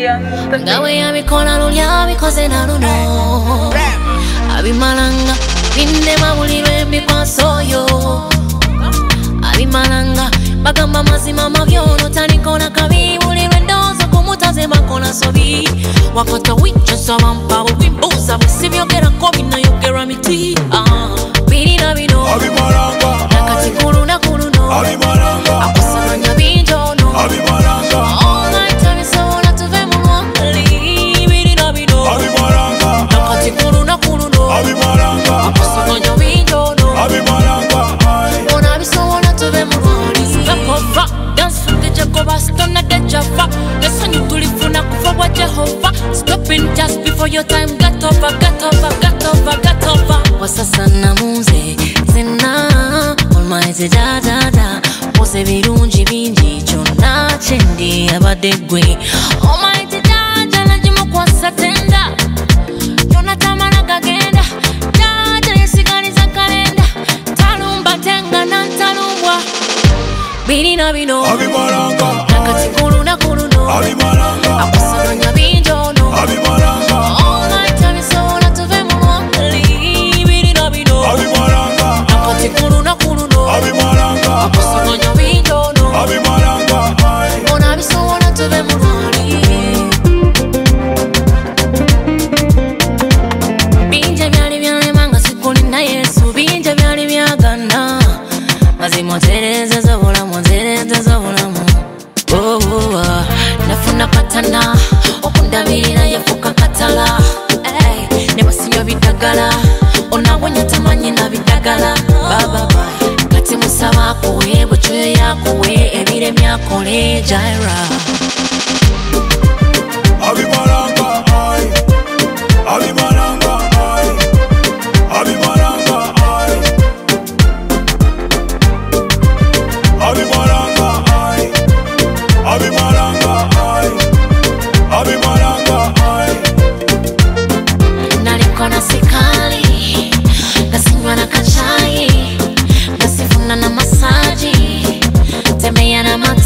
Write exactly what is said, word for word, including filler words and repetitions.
Ngawe ya mikola lulya bikoze na luno Abimalanga binde mabulirwe mbikwasoyo Abimalanga bagamba mazima mabyono tanikona kabi bulirwe ndozo kumutaze bakona sobi Wakata wicha sabampa wimbuza bisibyogera kobi na yogera miti Birina bino Abimalanga Nakati kulu na kulu no Abimalanga Akusanya binjono Abimalanga All night time isobola tuve mu mwakali Birina bino Abimalanga Nakati kulu na kulu no Abimalanga Akusanya binjono Abimalanga Ona bisobola tuve mu mwakali Yakova Dance from the Jacoba Stone the Java Listen you tulifuna kufa wa Jehova Stopping just before your time Get over, get over, get over, get over Wasasa na muze Zena Almighty da da da Mose birunji binji Chona chendi abadegwe Almighty da da Najimo kwa satenda Yona tamana kagenda Da da yesiganiza kalenda Talumba tenga na talumbwa Birina bino Abimalanga Nakati kulu na kulu no Abimalanga Akusanya binjono Abimalanga All night time isobola tuve mu mwakali Birina bino Abimalanga Nakati kulu na kulu no Abimalanga Akusanya binjono Abimalanga Ona bisobola tuve mu mwakali Binje byali byalema sikuli na Yesu Binje byali byagana Mazima tereze zobulamu tereze zobulamu Oh oh ah Nafuna katana Okundabirira yafuka katala Hey Nebasinyo bidagala Onawonya tamanyi na bidagala Baba bye Kati musaba kuwe Buchwe yakuwe Ebire myakole Jaira Abimalanga Abimalanga Abimalanga Abimalanga Abimalanga Abimalanga Nalikona sikali Nasinywa na kachai Nasifuna na masaji Tembea na